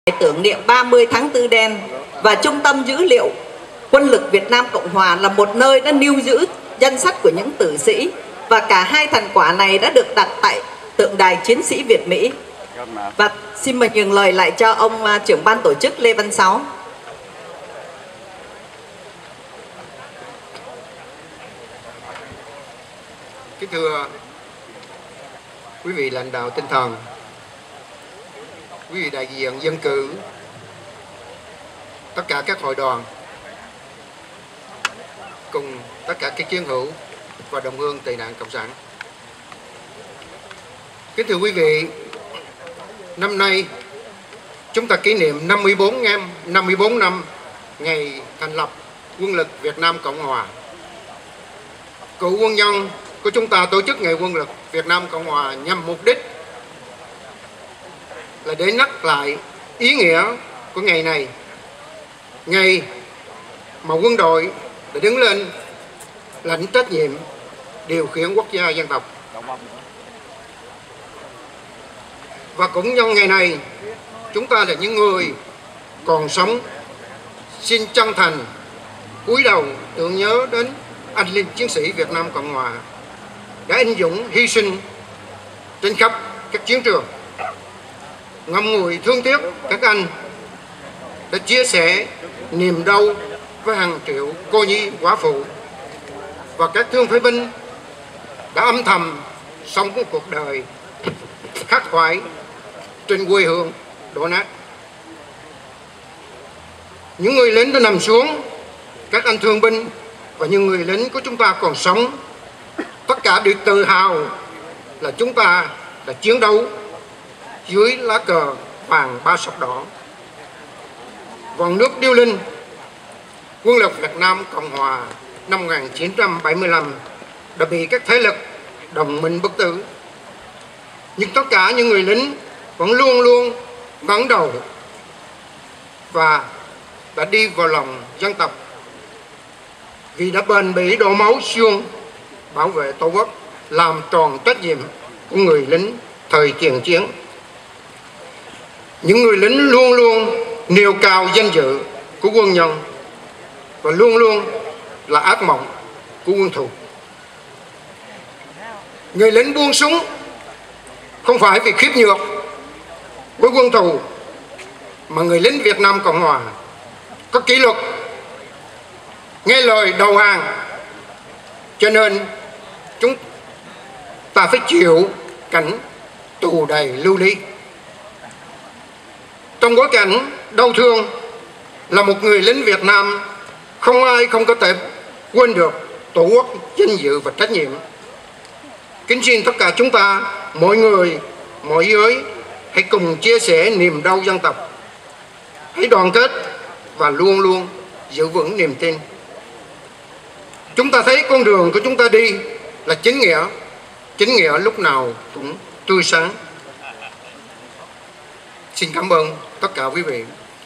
tưởng niệm 30 tháng 4 đen và Trung tâm Dữ liệu Quân lực Việt Nam Cộng Hòa là một nơi đã lưu giữ danh sách của những tử sĩ, và cả hai thành quả này đã được đặt tại tượng đài chiến sĩ Việt Mỹ. Và xin mời nhường lời lại cho ông trưởng ban tổ chức Lê Văn Sáu. Kính thưa quý vị lãnh đạo tinh thần, quý vị đại diện dân cử, tất cả các hội đoàn, cùng tất cả các chiến hữu và đồng hương tị nạn cộng sản. Kính thưa quý vị, năm nay chúng ta kỷ niệm 54 năm ngày thành lập Quân lực Việt Nam Cộng Hòa. Cựu quân nhân của chúng ta tổ chức ngày Quân lực Việt Nam Cộng Hòa nhằm mục đích là để nhắc lại ý nghĩa của ngày này, ngày mà quân đội đã đứng lên lãnh trách nhiệm điều khiển quốc gia dân tộc. Và cũng nhân ngày này, chúng ta là những người còn sống xin chân thành cúi đầu tưởng nhớ đến anh linh chiến sĩ Việt Nam Cộng Hòa đã anh dũng hy sinh trên khắp các chiến trường. Ngậm ngùi thương tiếc các anh đã chia sẻ niềm đau với hàng triệu cô nhi quả phụ và các thương phế binh đã âm thầm sống cuộc đời khắc khoải trên quê hương đổ nát. Những người lính đã nằm xuống, các anh thương binh và những người lính của chúng ta còn sống, tất cả đều tự hào là chúng ta đã chiến đấu dưới lá cờ vàng ba sọc đỏ. Vòng nước điêu linh Quân lực Việt Nam Cộng Hòa năm 1975 đã bị các thế lực đồng minh bức tử, nhưng tất cả những người lính vẫn luôn luôn ngẩng đầu và đã đi vào lòng dân tộc, vì đã bền bỉ đổ máu xương bảo vệ Tổ quốc, làm tròn trách nhiệm của người lính thời tiền chiến. Những người lính luôn luôn nêu cao danh dự của quân nhân và luôn luôn là ác mộng của quân thù. Người lính buông súng không phải vì khiếp nhược với quân thù, mà người lính Việt Nam Cộng Hòa có kỷ luật, nghe lời đầu hàng, cho nên chúng ta phải chịu cảnh tù đầy lưu ly. Trong bối cảnh đau thương, là một người lính Việt Nam, không ai không có thể quên được Tổ quốc, danh dự và trách nhiệm. Kính xin tất cả chúng ta, mọi người, mọi giới, hãy cùng chia sẻ niềm đau dân tộc, hãy đoàn kết và luôn luôn giữ vững niềm tin. Chúng ta thấy con đường của chúng ta đi là chính nghĩa lúc nào cũng tươi sáng. Xin cảm ơn tất cả quý vị.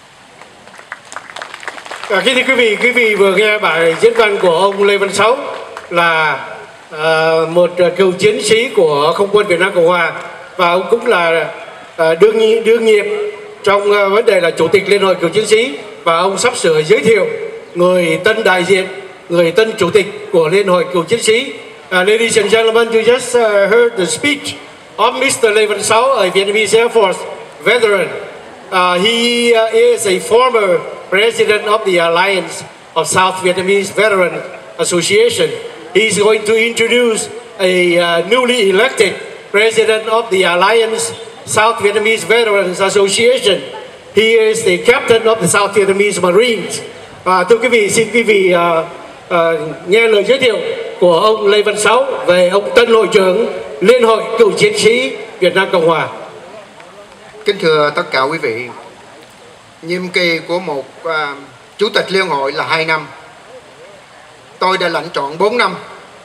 Kính thưa quý vị vừa nghe bài diễn văn của ông Lê Văn Sáu, là một cựu chiến sĩ của Không quân Việt Nam Cộng Hòa, và ông cũng là đương nhiệm trong vấn đề là chủ tịch Liên hội cựu chiến sĩ, và ông sắp sửa giới thiệu người tân đại diện, người tân chủ tịch của Liên hội cựu chiến sĩ. Ladies and gentlemen, you just heard the speech of Mr. Lê Văn Sáu, a Vietnamese Air Force veteran. He is a former president of the Alliance of South Vietnamese Veteran Association. He's going to introduce a newly elected president of the Alliance South Vietnamese Veterans Association. He is the captain of the South Vietnamese Marines. Thưa quý vị, xin quý vị nghe lời giới thiệu của ông Lê Văn Sáu về ông tân hội trưởng Liên hội cựu chiến sĩ Việt Nam Cộng Hòa. Kính thưa tất cả quý vị, nhiệm kỳ của một chủ tịch liên hội là 2 năm. Tôi đã lãnh trọn 4 năm.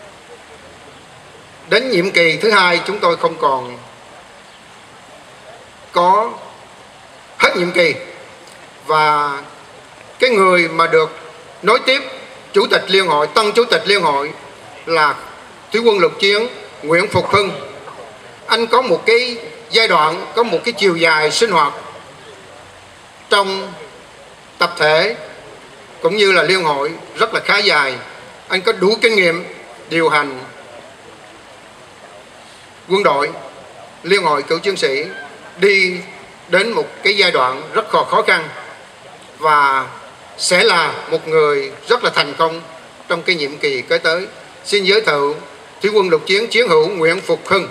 Đến nhiệm kỳ thứ hai chúng tôi không còn có hết nhiệm kỳ, và cái người mà được nối tiếp chủ tịch liên hội, tân chủ tịch liên hội là Thủy quân lục chiến Nguyễn Phục Hưng. Anh có một cái giai đoạn, có một cái chiều dài sinh hoạt trong tập thể cũng như là liên hội rất là khá dài. Anh có đủ kinh nghiệm điều hành quân đội, liên hội cựu chiến sĩ đi đến một cái giai đoạn rất khó khăn, và sẽ là một người rất là thành công trong cái nhiệm kỳ kế tới. Xin giới thiệu Thủy quân lục chiến chiến hữu Nguyễn Phục Hưng.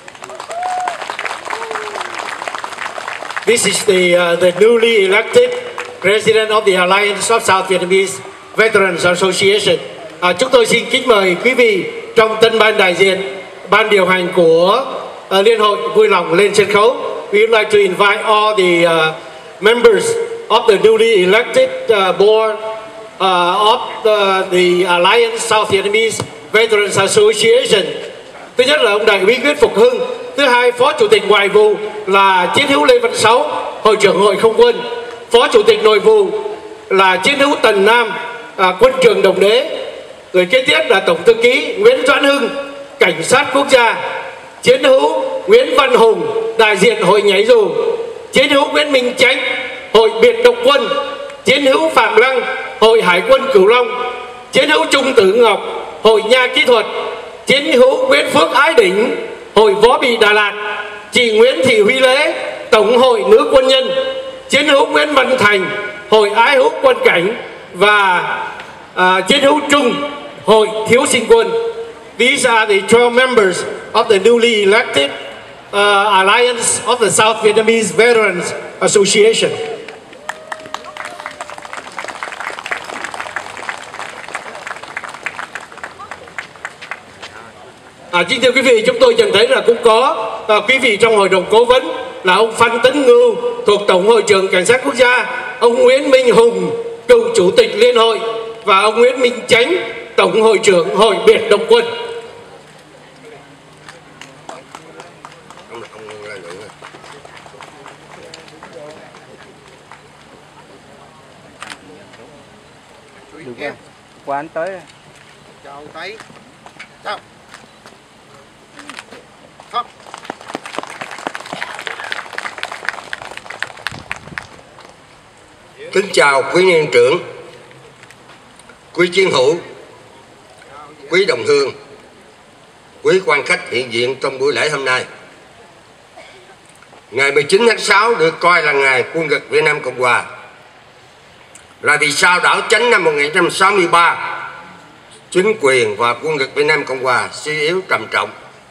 This is the newly elected President of the Alliance of South Vietnamese Veterans Association. Chúng tôi xin kính mời quý vị trong tân ban đại diện, ban điều hành của Liên hội vui lòng lên sân khấu. We would like to invite all the members of the newly elected board of the Alliance South Vietnamese Veterans Association. Thứ nhất là ông đại úy Nguyễn Phục Hưng. Thứ hai, Phó Chủ tịch Ngoại vụ là chiến hữu Lê Văn Sáu, Hội trưởng Hội Không quân. Phó Chủ tịch Nội vụ là chiến hữu Tần Nam, quân trường Đồng Đế. Người kế tiếp là Tổng thư ký Nguyễn Doãn Hưng, Cảnh sát quốc gia. Chiến hữu Nguyễn Văn Hùng, đại diện Hội Nhảy dù. Chiến hữu Nguyễn Minh Chánh, Hội Biệt động quân. Chiến hữu Phạm Lăng, Hội Hải quân Cửu Long. Chiến hữu Trung Tử Ngọc, Hội Nha kỹ thuật. Chiến hữu Nguyễn Phước Ái Đỉnh, Hội Võ Bị Đà Lạt. Chị Nguyễn Thị Huy Lễ, Tổng hội Nữ quân nhân. Chiến hữu Nguyễn Văn Thành, Hội Ái hữu quân cảnh. Và chiến hữu Trung, Hội Thiếu sinh quân. These are the 12 members of the newly elected Alliance of the South Vietnamese Veterans Association. Kính thưa quý vị, chúng tôi nhận thấy là cũng có quý vị trong hội đồng cố vấn là ông Phan Tấn Ngưu thuộc Tổng hội trưởng Cảnh sát quốc gia, ông Nguyễn Minh Hùng, cựu chủ tịch Liên hội, và ông Nguyễn Minh Chánh, Tổng hội trưởng Hội Biệt động quân. Qua anh tới. Chào tay. Chào. Không. Kính chào quý niên trưởng, quý chiến hữu, quý đồng hương, quý quan khách hiện diện trong buổi lễ hôm nay. Ngày 19 tháng 6 được coi là ngày quân lực Việt Nam Cộng Hòa. Là vì sao đảo Chánh năm 1963, chính quyền và quân lực Việt Nam Cộng Hòa suy yếu trầm trọng.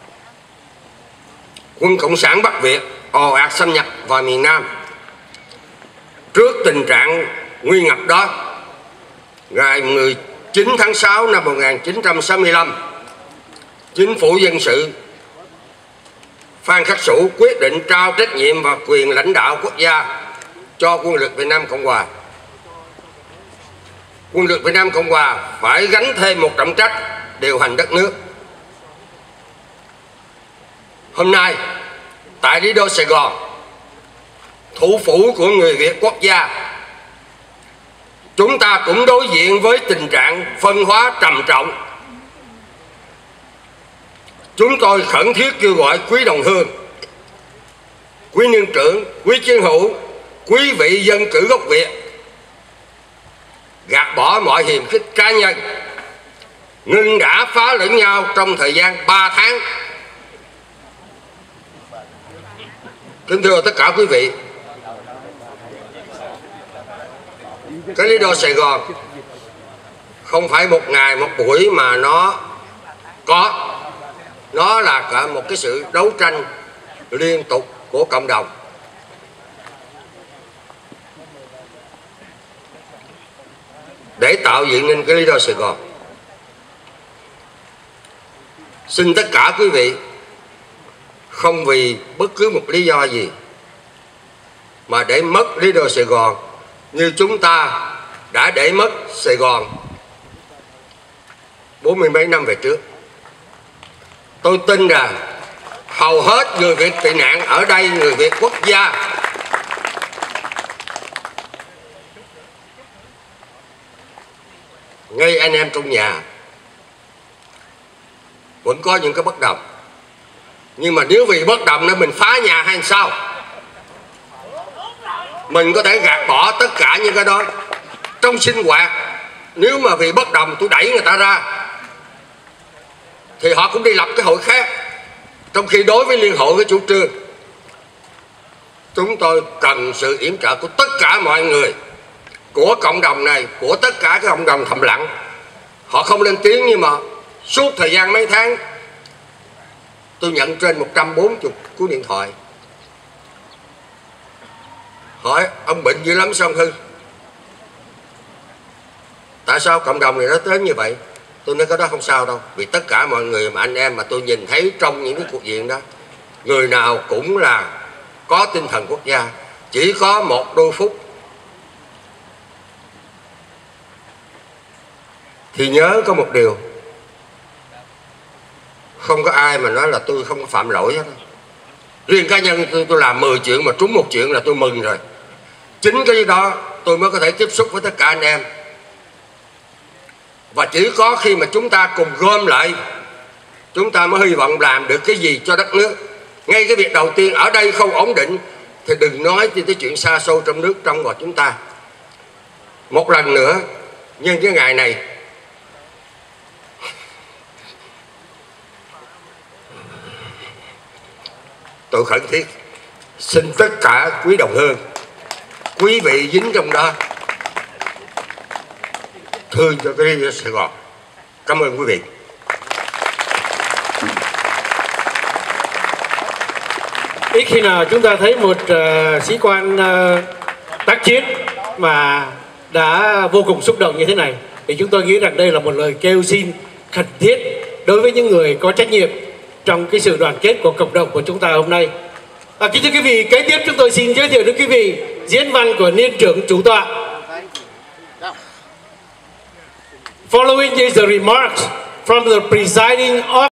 Quân Cộng sản Bắc Việt ồ ạt xâm nhập vào miền Nam. Trước tình trạng nguy ngập đó, ngày 19 tháng 6 năm 1965, Chính phủ Dân sự Phan Khắc Sủ quyết định trao trách nhiệm và quyền lãnh đạo quốc gia cho quân lực Việt Nam Cộng Hòa. Quân lực Việt Nam Cộng Hòa phải gánh thêm một trọng trách điều hành đất nước. Hôm nay, tại Lý Đô Sài Gòn, thủ phủ của người Việt quốc gia, chúng ta cũng đối diện với tình trạng phân hóa trầm trọng. Chúng tôi khẩn thiết kêu gọi quý đồng hương, quý niên trưởng, quý chiến hữu, quý vị dân cử gốc Việt gạt bỏ mọi hiềm khích cá nhân, ngưng đã phá lẫn nhau trong thời gian 3 tháng. Kính thưa tất cả quý vị, cái Lý Đô Sài Gòn không phải một ngày một buổi mà nó là cả một cái sự đấu tranh liên tục của cộng đồng. Để tạo dựng nên cái Lý Đô Sài Gòn, xin tất cả quý vị không vì bất cứ một lý do gì mà để mất Lý Đô Sài Gòn như chúng ta đã để mất Sài Gòn 40 mấy năm về trước. Tôi tin rằng hầu hết người Việt tị nạn ở đây, người Việt quốc gia, ngay anh em trong nhà vẫn có những cái bất đồng. Nhưng mà nếu vì bất đồng nên mình phá nhà hay sao? mình có thể gạt bỏ tất cả những cái đó. Trong sinh hoạt, nếu mà vì bất đồng tôi đẩy người ta ra thì họ cũng đi lập cái hội khác. Trong khi đối với liên hội với chủ trương, chúng tôi cần sự yểm trợ của tất cả mọi người, của cộng đồng này, của tất cả các cộng đồng thầm lặng. Họ không lên tiếng, nhưng mà suốt thời gian mấy tháng tôi nhận trên 140 cú điện thoại hỏi ông bệnh dữ lắm sao ông Hư, tại sao cộng đồng này nó đến như vậy. Tôi nói cái đó không sao đâu, vì tất cả mọi người mà anh em mà tôi nhìn thấy trong những cái cuộc diện đó, người nào cũng là có tinh thần quốc gia. Chỉ có một đôi phút thì nhớ có một điều, không có ai mà nói là tôi không có phạm lỗi hết. Riêng cá nhân tôi làm 10 chuyện mà trúng một chuyện là tôi mừng rồi. Chính cái đó tôi mới có thể tiếp xúc với tất cả anh em. Và chỉ có khi mà chúng ta cùng gom lại, chúng ta mới hy vọng làm được cái gì cho đất nước. Ngay cái việc đầu tiên, ở đây không ổn định thì đừng nói tới chuyện xa xôi trong nước, trong và chúng ta. Một lần nữa, nhân cái ngày này, tôi khẩn thiết xin tất cả quý đồng hương, quý vị dính trong đó, thương cho cái Sài Gòn. Cảm ơn quý vị. Ít khi nào chúng ta thấy một sĩ quan tác chiến mà đã vô cùng xúc động như thế này, thì chúng tôi nghĩ rằng đây là một lời kêu xin khẩn thiết đối với những người có trách nhiệm trong cái sự đoàn kết của cộng đồng của chúng ta hôm nay. Kính thưa quý vị, kế tiếp chúng tôi xin giới thiệu đến quý vị diễn văn của niên trưởng chủ tọa. Following is the remarks from the presiding officer.